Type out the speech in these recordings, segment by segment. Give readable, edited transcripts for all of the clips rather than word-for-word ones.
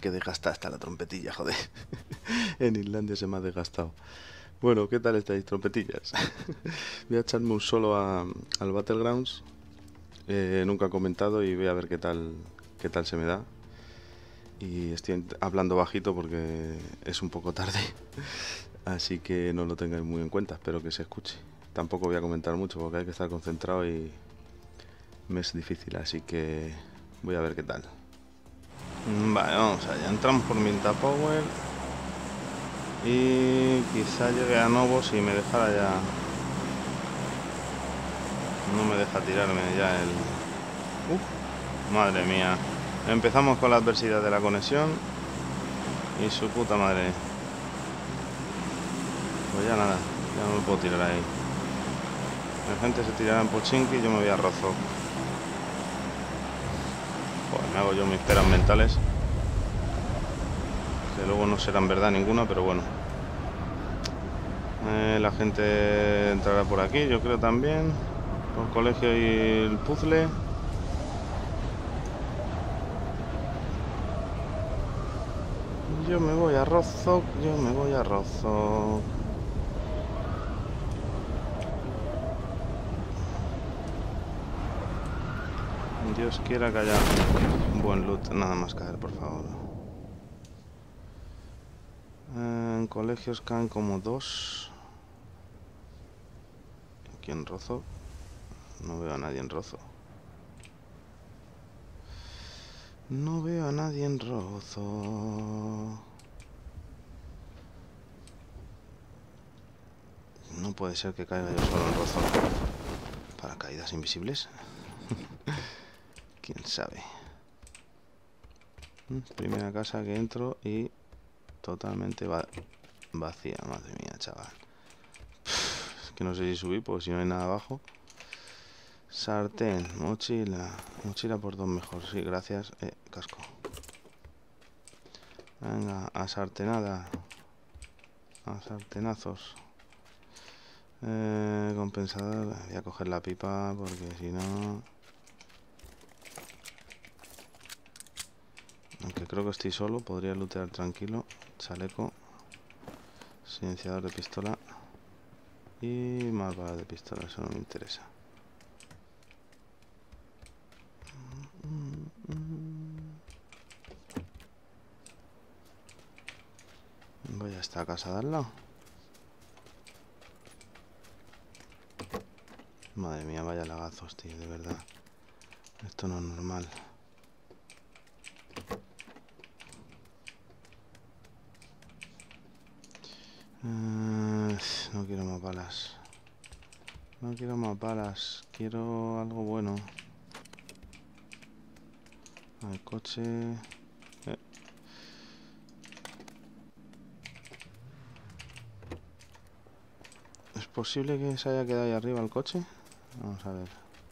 qué desgastada está la trompetilla, joder. En Islandia se me ha desgastado. Bueno, ¿qué tal estáis, trompetillas? Voy a echarme un solo al Battlegrounds. Nunca he comentado y voy a ver qué tal se me da. Y estoy hablando bajito porque es un poco tarde. Así que no lo tengáis muy en cuenta, espero que se escuche. Tampoco voy a comentar mucho porque hay que estar concentrado y me es difícil, así que voy a ver qué tal. Vale, vamos allá. Entramos por Minta Power. Y quizá llegue a Novo si me dejara ya. No me deja tirarme ya el... madre mía. Empezamos con la adversidad de la conexión. Y su puta madre. Pues ya nada, ya no me puedo tirar ahí. La gente se tirará en Pochinki y yo me voy a Rozo. Pues me hago yo mis peras mentales. Que luego no serán verdad ninguna, pero bueno. La gente entrará por aquí, yo creo también. Por el colegio y el puzzle. Yo me voy a Rozo, yo me voy a Rozo. Dios quiera que haya un buen loot. Nada más caer, por favor. En colegios caen como 2. Aquí en Rozo. No veo a nadie en Rozo. No veo a nadie en Rozo. No puede ser que caiga yo solo en Rozo. Paracaídas invisibles. Quién sabe. Primera casa que entro y totalmente vacía. Madre mía, chaval. Es que no sé si subir porque si no hay nada abajo. Sartén, mochila. Mochila por 2 mejor. Sí, gracias. Casco. Venga, a sartenada. A sartenazos. Compensador. Voy a coger la pipa porque si no... Aunque creo que estoy solo, podría lootear tranquilo. Chaleco. Silenciador de pistola. Y más balas de pistola, eso no me interesa. Voy a esta casa de al lado. Madre mía, vaya lagazos, tío, de verdad. Esto no es normal. No quiero más balas. No quiero más balas. Quiero algo bueno. El coche... ¿Es posible que se haya quedado ahí arriba el coche? Vamos a ver.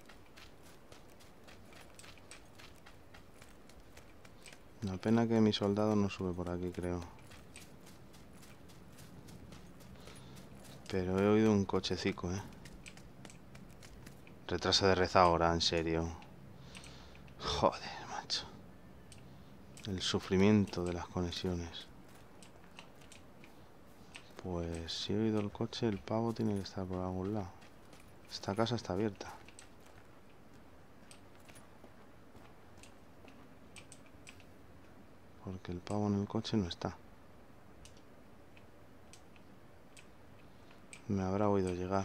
La pena que mi soldado no sube por aquí, creo. Pero he oído un cochecico, Retraso de red ahora, en serio. Joder, macho. El sufrimiento de las conexiones. Pues si he oído el coche, el pavo tiene que estar por algún lado. Esta casa está abierta. Porque el pavo en el coche no está. Me habrá oído llegar.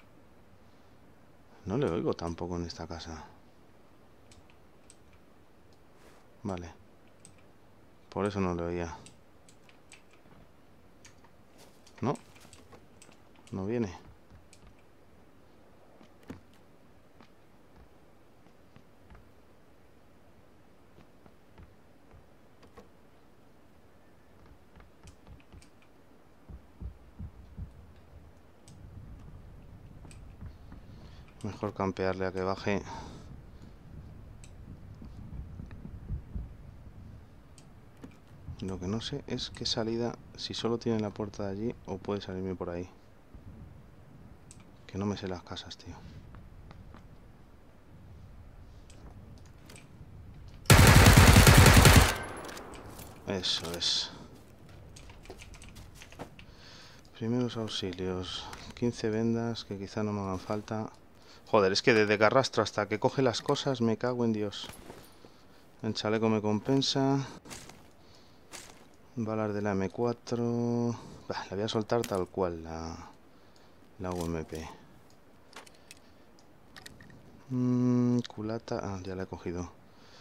No le oigo tampoco en esta casa. Vale. Por eso no le oía. No. No viene. Mejor campearle a que baje. Lo que no sé es qué salida, si solo tiene la puerta de allí o puede salirme por ahí. Que no me sé las casas, tío. Eso es. Primeros auxilios. 15 vendas que quizá no me hagan falta. Joder, es que desde que arrastro hasta que coge las cosas me cago en Dios. El chaleco me compensa. Balas de la M4. Bah, la voy a soltar tal cual, la UMP. Culata. Ah, ya la he cogido.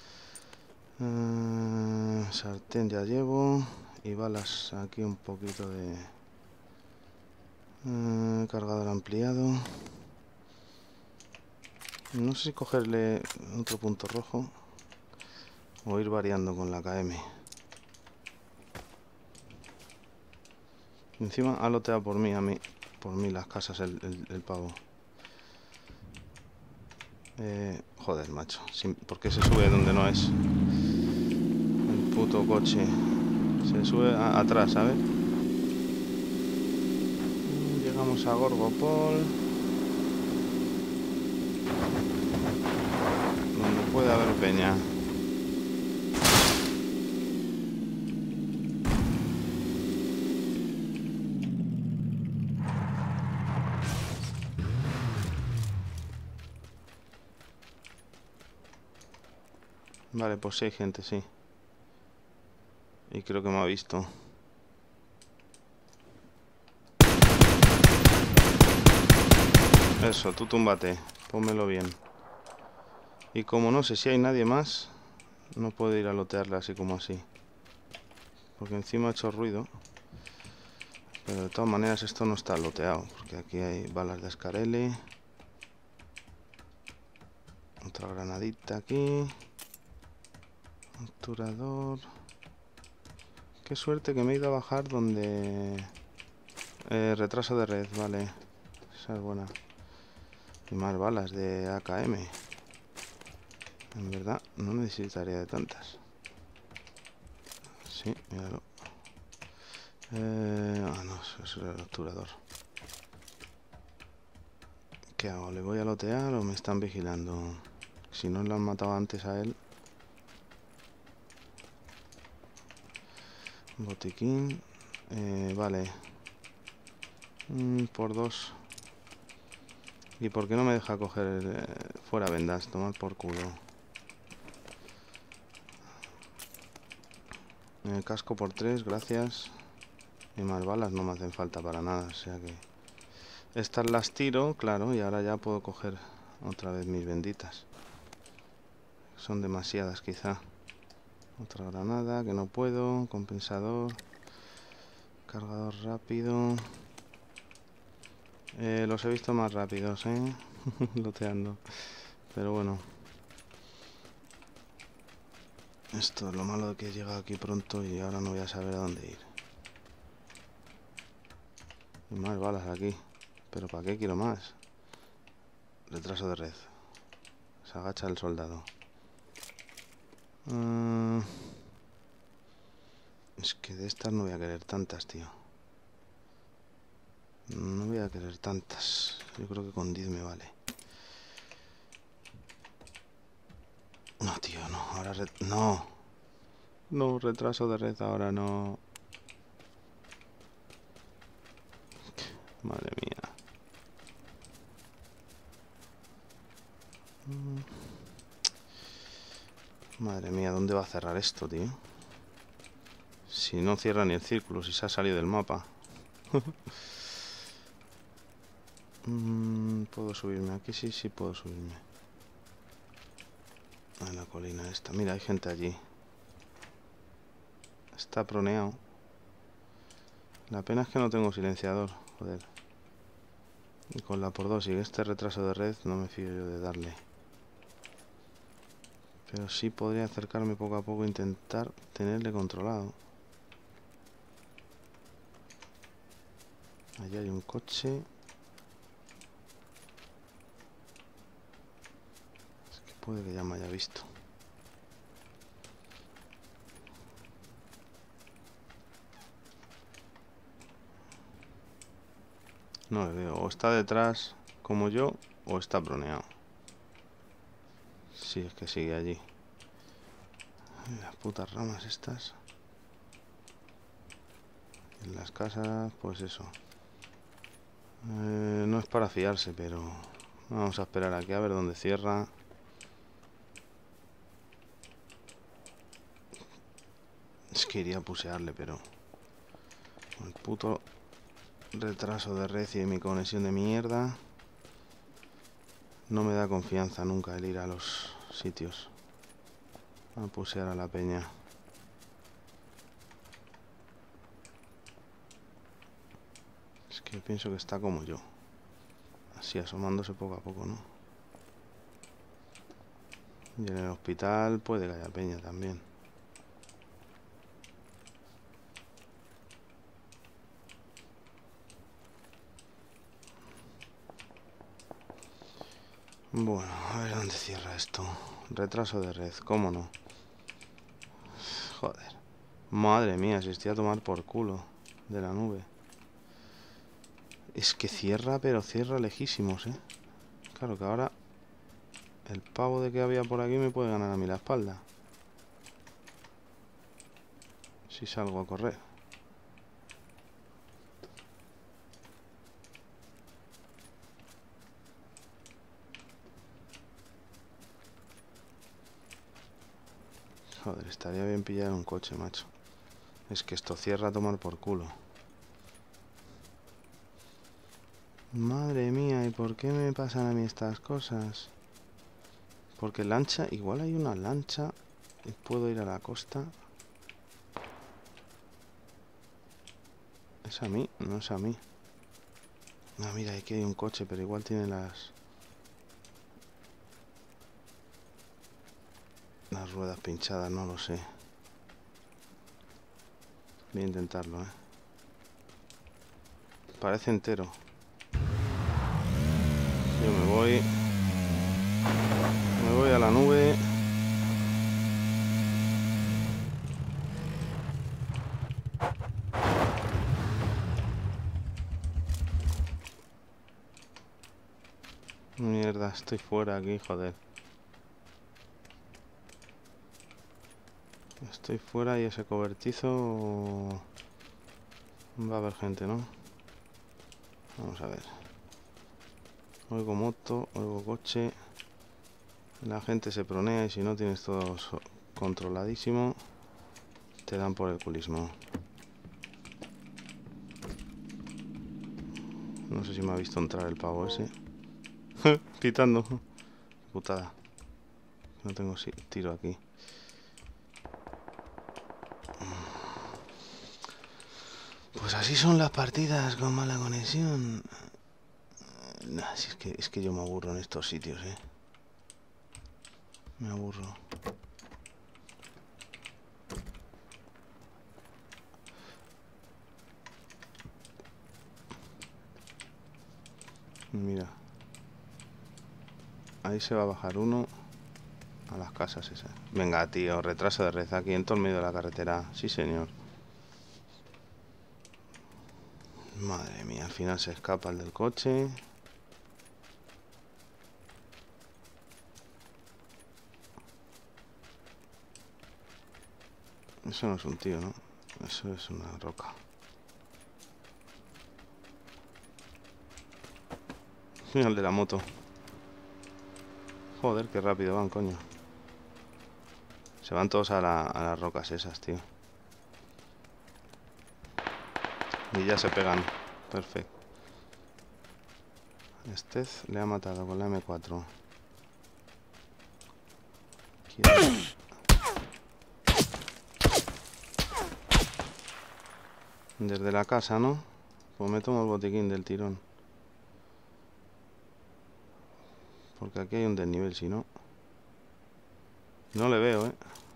Sartén ya llevo. Y balas aquí un poquito de... cargador ampliado. No sé si cogerle otro punto rojo o ir variando con la KM. Encima ha loteado por mí las casas el pavo. Joder, macho. ¿Por qué se sube donde no es? El puto coche. Se sube atrás, ¿sabes? Llegamos a Gorgopol. Donde puede haber peña. Vale, pues sí hay gente, sí. Y creo que me ha visto. Eso, tú túmbate. Pónmelo bien. Y como no sé si hay nadie más, no puedo ir a lotearle así como así. Porque encima ha hecho ruido. Pero de todas maneras esto no está loteado. Porque aquí hay balas de Scarelli. Otra granadita aquí. Obturador. Qué suerte que me he ido a bajar donde... retraso de red, vale. Esa es buena. Y más balas de AKM. En verdad, no necesitaría de tantas. Sí, míralo. No, eso es el obturador. ¿Qué hago? ¿Le voy a lotear o me están vigilando? Si no lo han matado antes a él. Botiquín. Vale. Por 2. ¿Y por qué no me deja coger fuera vendas? Tomar por culo. Casco por 3, gracias. Y más balas no me hacen falta para nada. O sea que... Estas las tiro, claro, y ahora ya puedo coger otra vez mis benditas. Son demasiadas quizá. Otra granada que no puedo. Compensador. Cargador rápido. Los he visto más rápidos, loteando. Pero bueno. Esto es lo malo de que he llegado aquí pronto y ahora no voy a saber a dónde ir. Y más balas aquí. ¿Pero para qué quiero más? Retraso de red. Se agacha el soldado. Es que de estas no voy a querer tantas, tío. No voy a querer tantas. Yo creo que con 10 me vale. No, tío, no. Ahora... No. No, retraso de red ahora no. Madre mía. Madre mía, ¿dónde va a cerrar esto, tío? Si no cierra ni el círculo, si se ha salido del mapa. ¿Puedo subirme? Aquí sí puedo subirme. A la colina esta. Mira, hay gente allí. Está proneado. La pena es que no tengo silenciador, joder. Y con la por 2 y este retraso de red no me fío yo de darle. Pero sí podría acercarme poco a poco e intentar tenerle controlado. Allí hay un coche. Es que puede que ya me haya visto. No le veo. O está detrás como yo o está broneado. Sí, es que sigue allí. Las putas ramas estas. En las casas, pues eso. No es para fiarse, pero vamos a esperar aquí a ver dónde cierra. Es que iría a pusearle, pero el puto retraso de red y mi conexión de mierda no me da confianza nunca el ir a los sitios a pusear a la peña. Es que pienso que está como yo, así asomándose poco a poco, ¿no? Y en el hospital puede que haya peña también. Bueno, a ver dónde cierra esto. Retraso de red, ¿cómo no? Joder. Madre mía, si estoy a tomar por culo de la nube. Es que cierra, pero cierra lejísimos, ¿eh? Claro que ahora el pavo de que había por aquí me puede ganar a mí la espalda. Si salgo a correr. Joder, estaría bien pillar un coche, macho. Es que esto cierra a tomar por culo. Madre mía, ¿y por qué me pasan a mí estas cosas? Porque lancha, igual hay una lancha y puedo ir a la costa. ¿Es a mí? No es a mí. Ah, mira, aquí hay un coche, pero igual tiene las ruedas pinchadas, no lo sé. Voy a intentarlo, ¿eh? Parece entero. Yo me voy a la nube. Mierda, estoy fuera aquí, joder. Estoy fuera y ese cobertizo va a haber gente, ¿no? Vamos a ver. Oigo moto, oigo coche. La gente se pronea y si no tienes todo controladísimo, te dan por el culismo. No sé si me ha visto entrar el pavo ese. Pitando. Putada. No tengo tiro aquí. Pues así son las partidas con mala conexión. Nah, si es que yo me aburro en estos sitios, Me aburro. Mira. Ahí se va a bajar uno a las casas esas. Venga, tío, retraso de red aquí en todo el medio de la carretera. Sí, señor. Madre mía, al final se escapa el del coche. Eso no es un tío, ¿no? Eso es una roca. Mira el de la moto. Joder, qué rápido van, coño. Se van todos a las rocas esas, tío. Y ya se pegan. Perfecto. Estez le ha matado con la M4. Desde la casa, ¿no? Pues me tomo el botiquín del tirón. Porque aquí hay un desnivel, si no. No le veo,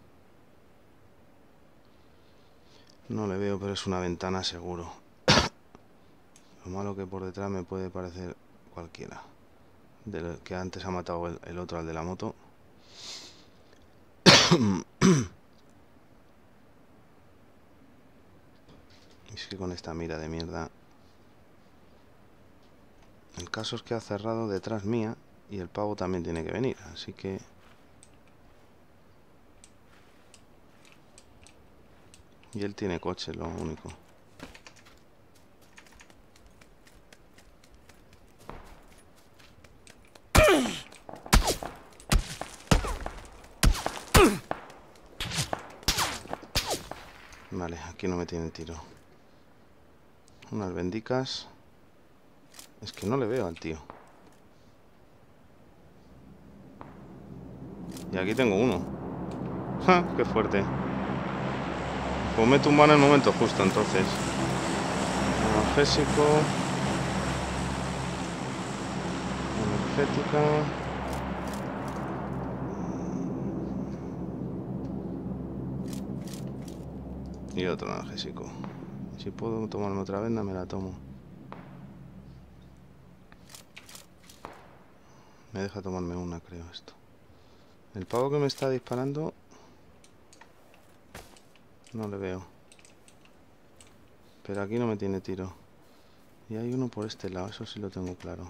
No le veo, pero es una ventana seguro. Lo malo que por detrás me puede parecer cualquiera. Del que antes ha matado el otro, al de la moto. Es que con esta mira de mierda. El caso es que ha cerrado detrás mía. Y el pavo también tiene que venir. Así que... Y él tiene coche, lo único. Vale, aquí no me tiene tiro. Unas bendicas. Es que no le veo al tío. Y aquí tengo uno. ¡Ja! ¡Qué fuerte! Pues me tumban en el momento justo entonces. Analgésico. Energética. Y otro analgésico. Si puedo tomarme otra venda, me la tomo. Me deja tomarme una, creo, esto. El pavo que me está disparando... No le veo. Pero aquí no me tiene tiro. Y hay uno por este lado, eso sí lo tengo claro.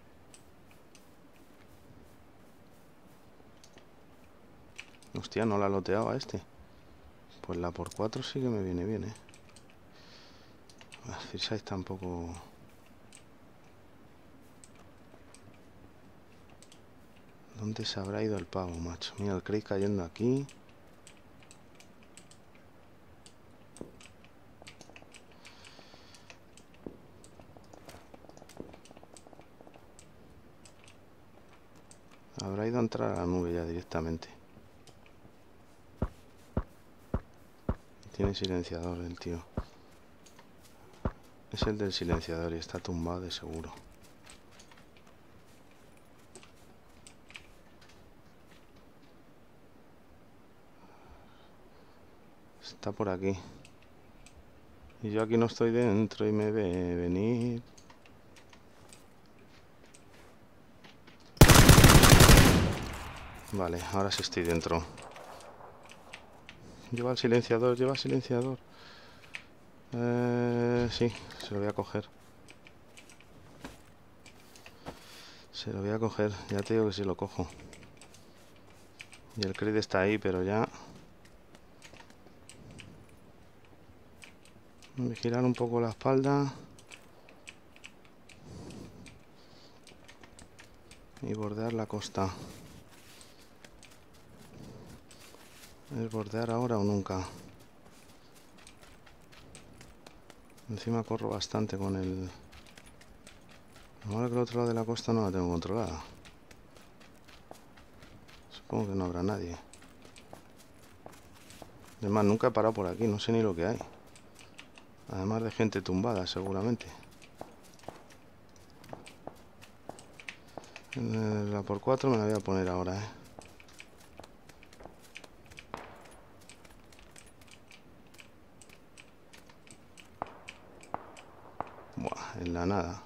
Hostia, no la loteaba este. Pues la por 4 sí que me viene bien, ¿eh? Firsight tampoco... ¿Dónde se habrá ido el pavo, macho? Mira, el Craig cayendo aquí. Habrá ido a entrar a la nube ya directamente. Tiene silenciador el tío. Es el del silenciador y está tumbado de seguro. Está por aquí. Y yo aquí no estoy dentro y me ve venir. Vale, ahora sí estoy dentro. Lleva el silenciador, lleva el silenciador. Sí, se lo voy a coger. Se lo voy a coger, ya te digo que sí lo cojo. Y el Creed está ahí, pero ya... Voy a girar un poco la espalda. Y bordear la costa. ¿Es bordear ahora o nunca? Encima corro bastante con el... Ahora que el otro lado de la costa no la tengo controlada. Supongo que no habrá nadie. Además, nunca he parado por aquí, no sé ni lo que hay. Además de gente tumbada, seguramente. La por 4 me la voy a poner ahora, ¿eh? Buah, en la nada.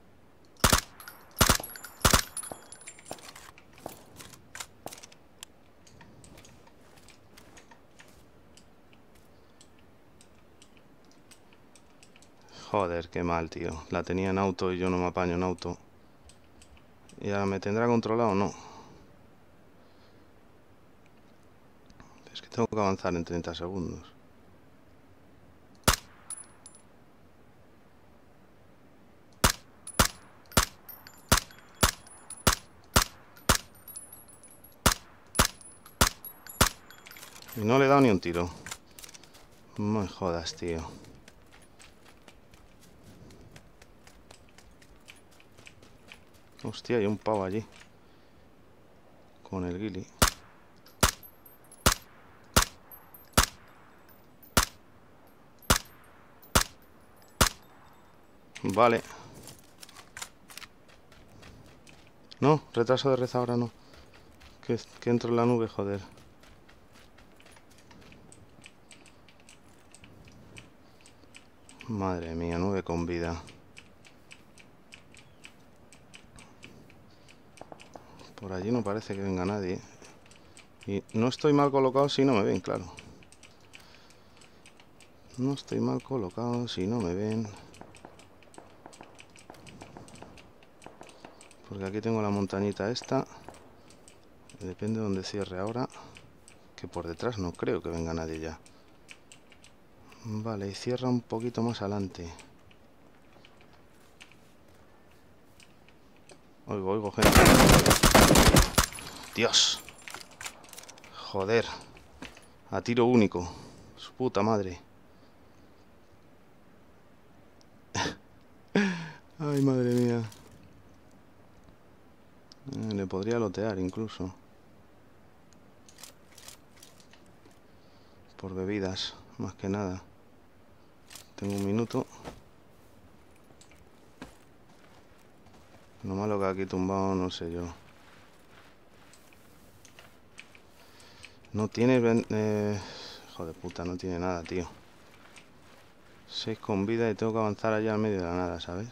Joder, qué mal, tío. La tenía en auto y yo no me apaño en auto. ¿Y ahora me tendrá controlado o no? Es que tengo que avanzar en 30 segundos. Y no le he dado ni un tiro. No me jodas, tío. Hostia, hay un pavo allí. Con el ghillie. Vale. No, retraso de red ahora no. Que entro en la nube, joder. Madre mía, nube con vida. Por allí no parece que venga nadie. Y no estoy mal colocado si no me ven, claro. No estoy mal colocado si no me ven. Porque aquí tengo la montañita esta. Depende de donde cierre ahora. Que por detrás no creo que venga nadie ya. Vale, y cierra un poquito más adelante. Oigo, gente. Dios. Joder. A tiro único. Su puta madre. Ay, madre mía. Le podría lotear incluso. Por bebidas, más que nada. Tengo un minuto. Lo malo que aquí tumbado, no sé yo. No tiene... hijo de puta, no tiene nada, tío. 6 con vida y tengo que avanzar allá al medio de la nada, ¿sabes?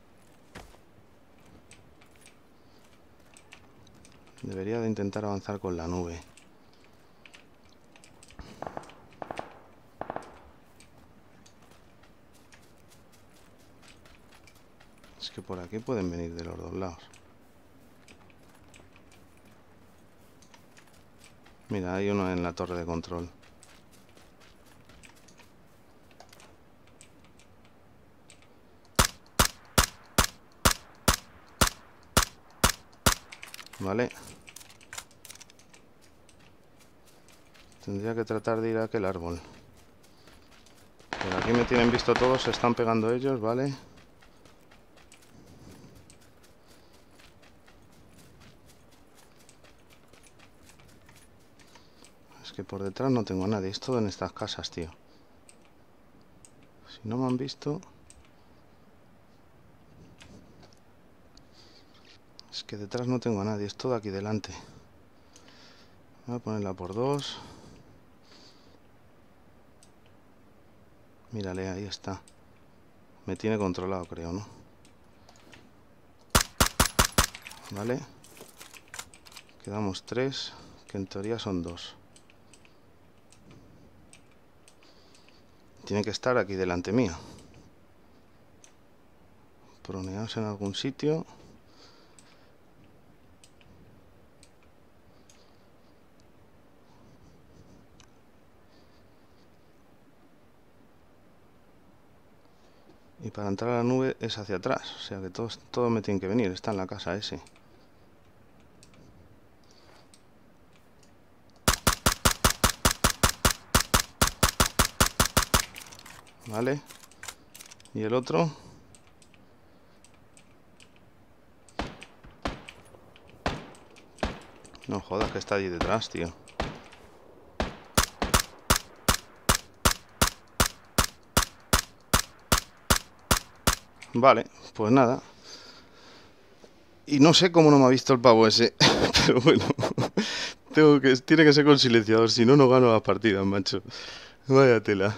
Debería de intentar avanzar con la nube. Es que por aquí pueden venir de los dos lados. Mira, hay uno en la torre de control. Vale. Tendría que tratar de ir a aquel árbol. Pero aquí me tienen visto todos, se están pegando ellos, ¿vale? Es que por detrás no tengo a nadie, es todo en estas casas, tío. Si no me han visto... Es que detrás no tengo a nadie, es todo aquí delante. Voy a ponerla por 2. Mírale, ahí está. Me tiene controlado, creo, ¿no? Vale. Quedamos 3, que en teoría son 2. Tiene que estar aquí delante mío. Proneados en algún sitio. Y para entrar a la nube es hacia atrás. O sea que todos me tienen que venir. Está en la casa ese. Vale. Y el otro. No jodas que está allí detrás, tío. Vale, pues nada. Y no sé cómo no me ha visto el pavo ese. Pero bueno. Tiene que ser con silenciador. Si no, no gano las partidas, macho. Vaya tela.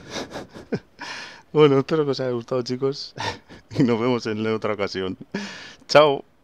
Bueno, espero que os haya gustado, chicos. Y nos vemos en otra ocasión. Chao.